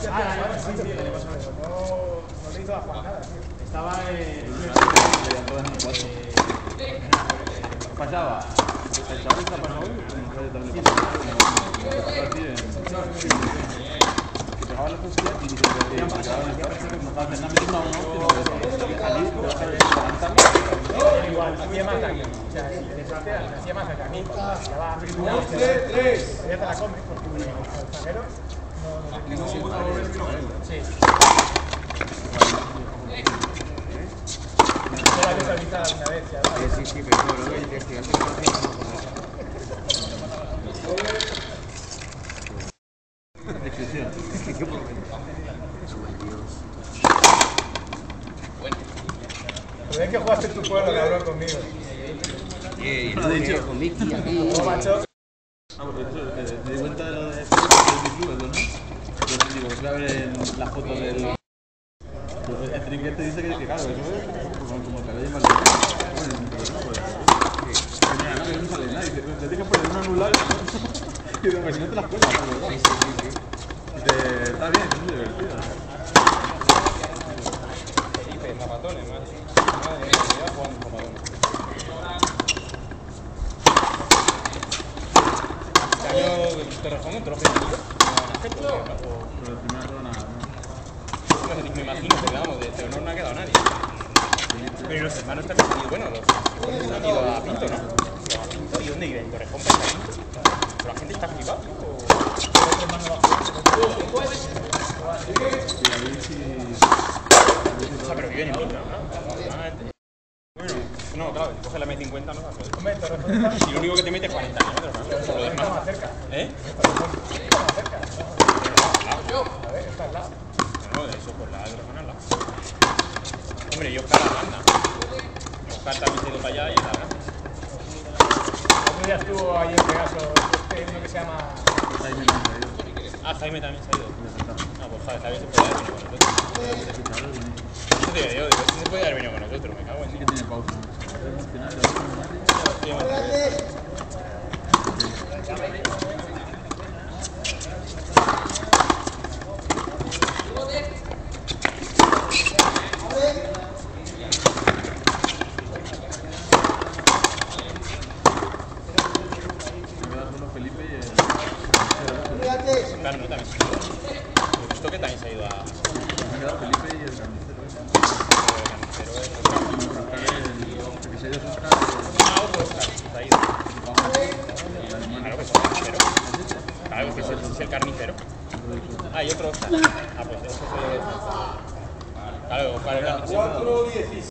Sí, sí, el año pasado. No le hizo a Juan nada, tío. Estaba Pasaba. El chaval está pasado hoy, no sé también le pasaba. Que pegaba las hostias y dice que pegaban el caso, no estaba haciendo una allí, igual, hacía más daño. O sea, el desastre hacía más daño a mí. Ya te la comes, porque al zaguero sí. Ya la he visto alguna vez. Sí, pero no lo investigaste. Exclusión. Pero es que jugaste en tu pueblo, cabrón, conmigo. Lo he dicho con Vicky aquí. ¿Cómo, macho? Me di cuenta de lo de clubes, ¿no? Entonces digo, voy a ver en la foto del... El trinquete dice que claro, eso es como el cabello más bueno, no sale nada, te tienes que poner un anular y digo, si no te las cuelgas, está bien, es muy divertido. Felipe, zapatones, madre mía, jugando zapatones. Este año Torrejón entró genérico. Pero la primera ronda nada, ¿no? Me imagino, porque vamos, de Teonor no ha quedado nadie. Pero los hermanos también han ido, bueno, los han ido a Pinto, ¿no? A Pinto, ¿y dónde viven? ¿Torrejón para Pinto? ¿Pero la gente está flipada? O sea, pero viven en Pinto, ¿no? Bueno, no, claro, si coges la M50 no vas a poder. Si lo único que te mete es 40 kilómetros, ¿no? Lo demás. ¿Eh? A ver, está al lado. No, de eso, pues la de Torrejón al lado. Hombre, y Oscar Aranda. Oscar también se ha ido para allá y la verdad. Otro día estuvo ahí en Pegaso, uno que se llama... Jaime también se ha ido. No, pues Jaime se puede haber venido con nosotros. Eso te digo, sí se puede haber venido con nosotros, me cago en Sí que ti. tiene pausa. Felipe y el... Claro, no, también se ha ido. Esto que también se ha ido a... Me ha quedado Felipe y el carnicero. El que se ha ido es Oscar. Otro Oscar, se ha ido. Claro que es el carnicero. Claro que es el carnicero. Ah, y otro Oscar. Ah, pues eso es el... Claro, Oscar el carnicero.